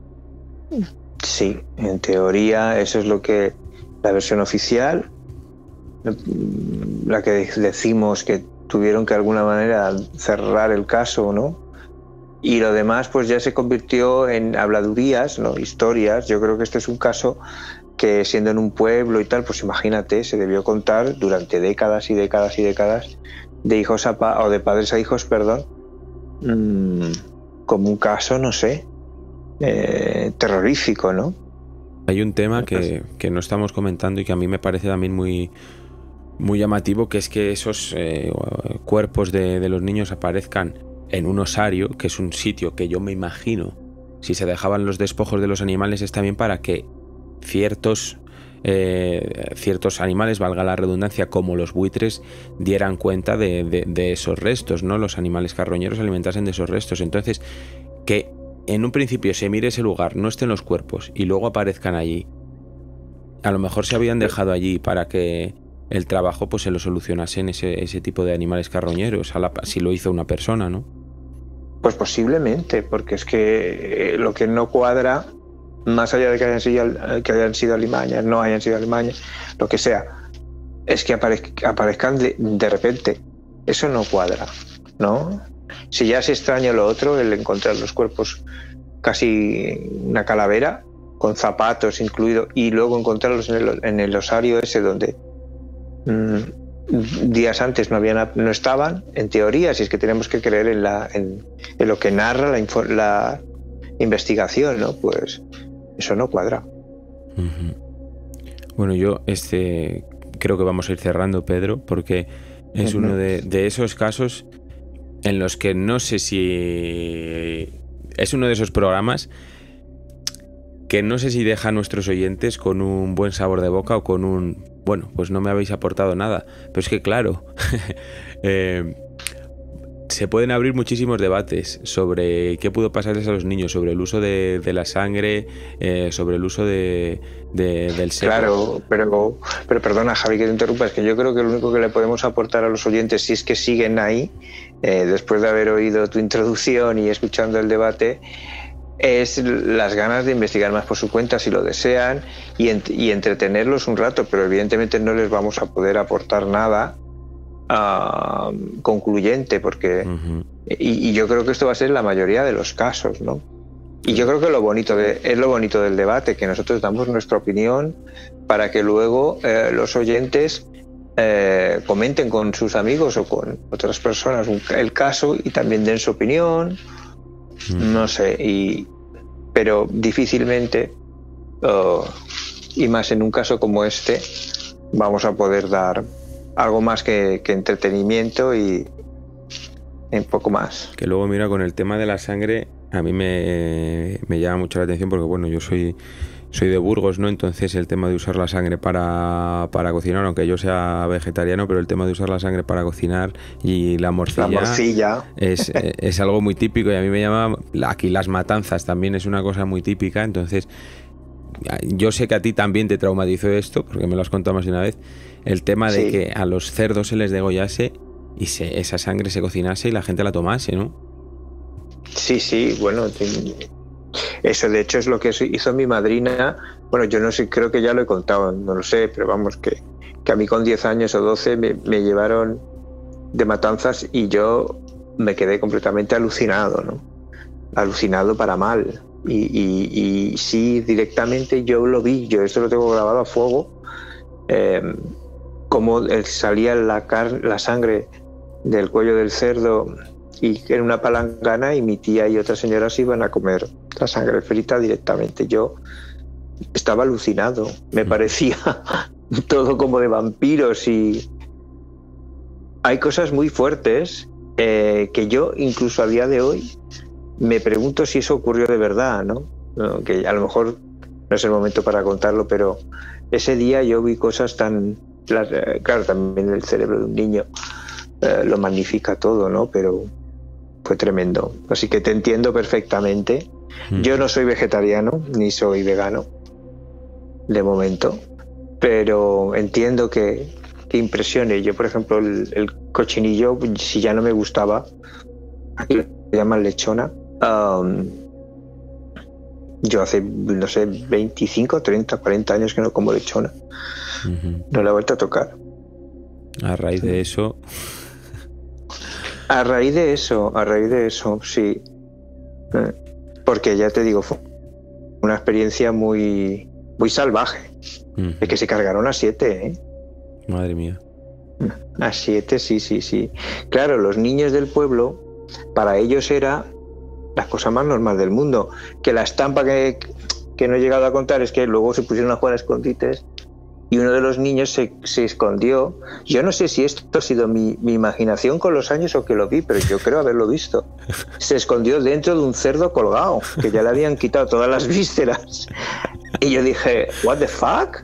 Sí, en teoría eso es lo que la versión oficial, la que decimos que tuvieron que de alguna manera cerrar el caso, ¿no? Y lo demás pues ya se convirtió en habladurías, ¿no? Historias. Yo creo que este es un caso que, siendo en un pueblo y tal, pues imagínate, se debió contar durante décadas y décadas y décadas de hijos a pa- o de padres a hijos, perdón, mmm, como un caso, no sé, eh, terrorífico, ¿no? Hay un tema que, que no estamos comentando y que a mí me parece también muy muy llamativo, que es que esos eh, cuerpos de, de los niños aparezcan en un osario, que es un sitio que yo me imagino, si se dejaban los despojos de los animales, es también para que ciertos eh, ciertos animales, valga la redundancia, como los buitres, dieran cuenta de, de, de esos restos, ¿no? Los animales carroñeros alimentasen de esos restos. Entonces, que en un principio se mire ese lugar, no estén los cuerpos y luego aparezcan allí, a lo mejor se habían dejado allí para que el trabajo pues se lo solucionasen ese, ese tipo de animales carroñeros, a la, si lo hizo una persona, ¿no? Pues posiblemente, porque es que lo que no cuadra, más allá de que hayan sido, que hayan sido alimañas, no hayan sido alimañas, lo que sea, es que aparez, aparezcan de, de repente. Eso no cuadra, ¿no? Si ya se extraña lo otro, el encontrar los cuerpos casi una calavera, con zapatos incluido, y luego encontrarlos en el, en el osario ese donde días antes no habían, no estaban, en teoría, si es que tenemos que creer en, la, en, en lo que narra la, infor, la investigación, ¿no? Pues eso no cuadra. Uh-huh. Bueno, yo este creo que vamos a ir cerrando, Pedro, porque es uh-huh. uno de, de esos casos en los que no sé si es uno de esos programas que no sé si deja a nuestros oyentes con un buen sabor de boca o con un, bueno, pues no me habéis aportado nada. Pero es que claro, eh, se pueden abrir muchísimos debates sobre qué pudo pasarles a los niños, sobre el uso de, de la sangre, eh, sobre el uso de, de, del sexo. Claro, pero, pero perdona, Javi, que te interrumpa, es que yo creo que lo único que le podemos aportar a los oyentes, si es que siguen ahí, eh, después de haber oído tu introducción y escuchando el debate, es las ganas de investigar más por su cuenta si lo desean y, ent- y entretenerlos un rato, pero evidentemente no les vamos a poder aportar nada uh, concluyente, porque Ujú. y, y yo creo que esto va a ser la mayoría de los casos, ¿no? Y yo creo que lo bonito de, es lo bonito del debate, que nosotros damos nuestra opinión para que luego eh, los oyentes eh, comenten con sus amigos o con otras personas un- el caso y también den su opinión, Mm. no sé, y, pero difícilmente, uh, y más en un caso como este, vamos a poder dar algo más que, que entretenimiento y un poco más. Que luego, mira, con el tema de la sangre, a mí me, me llama mucho la atención porque, bueno, yo soy, soy de Burgos, ¿no? Entonces el tema de usar la sangre para, para cocinar, aunque yo sea vegetariano, pero el tema de usar la sangre para cocinar y la morcilla, La morcilla. Es, es algo muy típico y a mí me llama... Aquí las matanzas también es una cosa muy típica, entonces yo sé que a ti también te traumatizó esto, porque me lo has contado más de una vez, el tema de Sí. que a los cerdos se les degollase y se, esa sangre se cocinase y la gente la tomase, ¿no? Sí, sí, bueno, te- eso de hecho es lo que hizo mi madrina. Bueno, yo no sé, creo que ya lo he contado, no lo sé, pero vamos, que, que a mí con diez años o doce me, me llevaron de matanzas y yo me quedé completamente alucinado, ¿no? Alucinado para mal. Y, y, y sí, directamente yo lo vi, yo esto lo tengo grabado a fuego, eh, cómo eh, salía la, car- la sangre del cuello del cerdo y en una palangana, y mi tía y otras señoras iban a comer la sangre frita directamente. Yo estaba alucinado, me parecía todo como de vampiros, y hay cosas muy fuertes eh, que yo incluso a día de hoy me pregunto si eso ocurrió de verdad, ¿no? No, que a lo mejor no es el momento para contarlo, pero ese día yo vi cosas tan... las- eh, claro, también el cerebro de un niño eh, lo magnifica todo, ¿no? Pero fue tremendo. Así que te entiendo perfectamente. Mm. Yo no soy vegetariano ni soy vegano, de momento, pero entiendo que, que impresione. Yo, por ejemplo, el, el cochinillo, si ya no me gustaba, aquí lo llaman lechona, um, yo hace, no sé, veinticinco, treinta, cuarenta años que no como lechona. Ujú. No la he vuelto a tocar. A raíz de eso, A raíz de eso, a raíz de eso, sí. Eh, Porque ya te digo, fue una experiencia muy, muy salvaje. ujú. De que se cargaron a siete, ¿eh? Madre mía. A siete, sí, sí, sí. Claro, los niños del pueblo, para ellos era la cosa más normal del mundo. Que la estampa que, que no he llegado a contar es que luego se pusieron a jugar a escondites y uno de los niños se, se escondió. Yo no sé si esto ha sido mi, mi imaginación con los años o que lo vi, pero yo creo haberlo visto. Se escondió dentro de un cerdo colgado, que ya le habían quitado todas las vísceras. Y yo dije, what the fuck?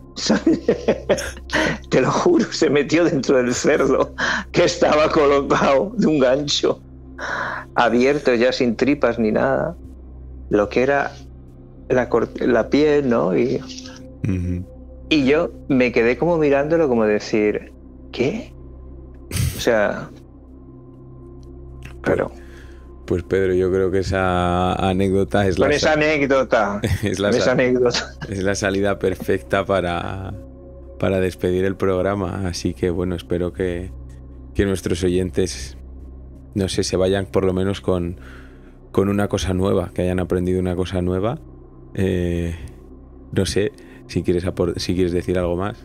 Te lo juro, se metió dentro del cerdo que estaba colocado de un gancho, abierto ya sin tripas ni nada. Lo que era la, cor- la piel, ¿no? Y, Ujú. y yo me quedé como mirándolo, como decir, ¿qué? O sea, pero Pues Pedro, yo creo que esa anécdota es la, con esa anécdota, es la, con esa sa- anécdota. es la salida perfecta para, para despedir el programa. Así que bueno, espero que, que nuestros oyentes, no sé, se vayan por lo menos con, con una cosa nueva, que hayan aprendido una cosa nueva. Eh, no sé si quieres, apor- si quieres decir algo más.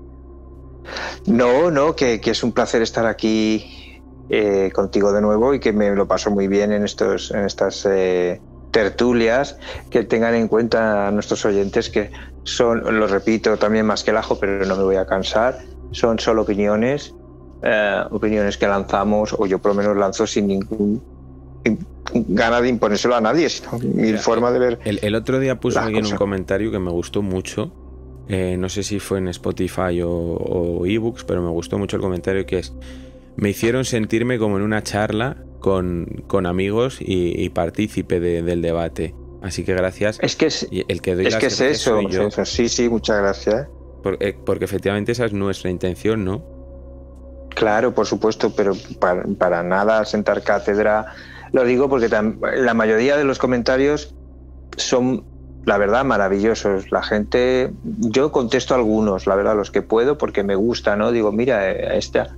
No, no, que, que es un placer estar aquí eh, contigo de nuevo y que me lo paso muy bien en, estos, en estas eh, tertulias. Que tengan en cuenta a nuestros oyentes que son, lo repito también más que el ajo, pero no me voy a cansar, son solo opiniones, eh, opiniones que lanzamos, o yo por lo menos lanzo sin ningún gana de imponérselo a nadie, sino mi Mira, forma de ver. El, el otro día puso las alguien un cosas. comentario que me gustó mucho. Eh, no sé si fue en Spotify o, o ebooks, pero me gustó mucho el comentario, que es: me hicieron sentirme como en una charla con, con amigos y, y partícipe de- del debate. Así que gracias. Es que es, Y el que doy es, las que es gracias eso, soy yo, es eso. Sí, sí, muchas gracias. por- eh, porque efectivamente esa es nuestra intención, ¿no? Claro, por supuesto, pero para, para nada sentar cátedra. Lo digo porque tam- la mayoría de los comentarios son, la verdad, maravillosos. La gente, yo contesto algunos, la verdad, los que puedo, porque me gusta, ¿no? Digo, mira, eh, esta,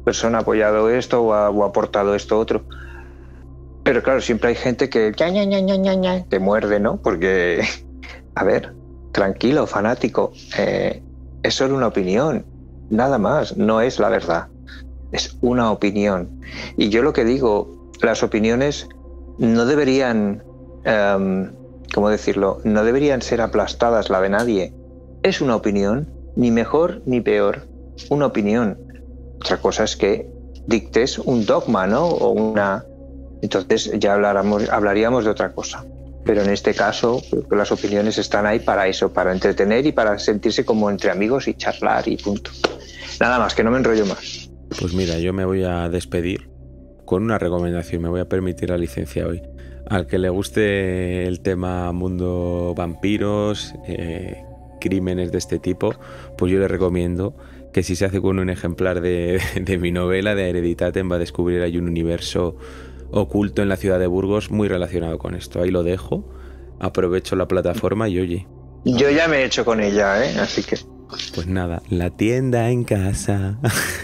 persona ha apoyado esto o ha, o ha aportado esto otro. Pero claro, siempre hay gente que ña, ña, ña, ña, ña, ña, te muerde, ¿no? Porque, a ver, tranquilo, fanático, eh, es solo una opinión, nada más, no es la verdad, es una opinión. Y yo lo que digo, las opiniones no deberían, um, ¿cómo decirlo? No deberían ser aplastadas la de nadie. Es una opinión, ni mejor ni peor, una opinión. Otra cosa es que dictes un dogma, ¿no? O una... Entonces ya habláramos, hablaríamos de otra cosa. Pero en este caso, las opiniones están ahí para eso, para entretener y para sentirse como entre amigos y charlar y punto. Nada más, que no me enrollo más. Pues mira, yo me voy a despedir con una recomendación, me voy a permitir la licencia hoy. Al que le guste el tema mundo vampiros, eh, crímenes de este tipo, pues yo le recomiendo que si se hace con un ejemplar de, de mi novela de Hereditatem va a descubrir ahí un universo oculto en la ciudad de Burgos muy relacionado con esto. Ahí lo dejo, aprovecho la plataforma y oye. Yo ya me he hecho con ella, ¿eh? Así que... Pues nada, la tienda en casa.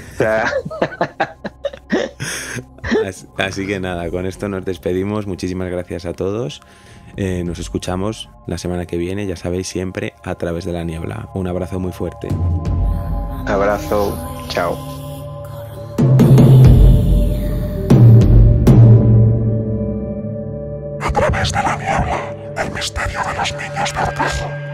así, así que nada, con esto nos despedimos. Muchísimas gracias a todos. Eh, nos escuchamos la semana que viene, ya sabéis, siempre a través de la niebla. Un abrazo muy fuerte. Abrazo, chao. A través de la niebla, el misterio de los niños de Orcajo.